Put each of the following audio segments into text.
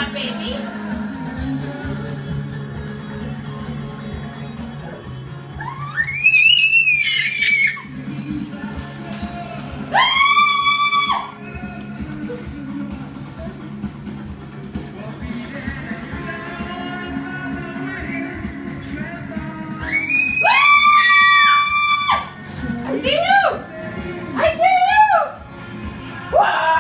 on, baby. I see you! I see you!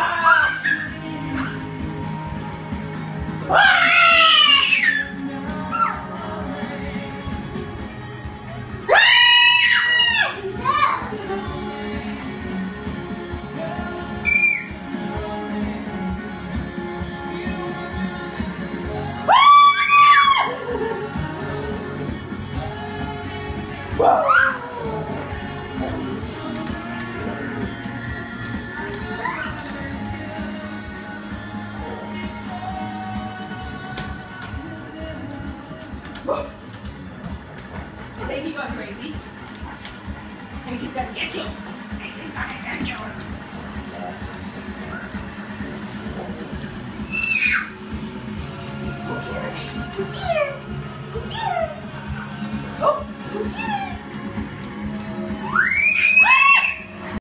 Is Amy going crazy? Amy's gonna get you. Amy's gonna get you. Come here. Come here. Come here. Oh, come here.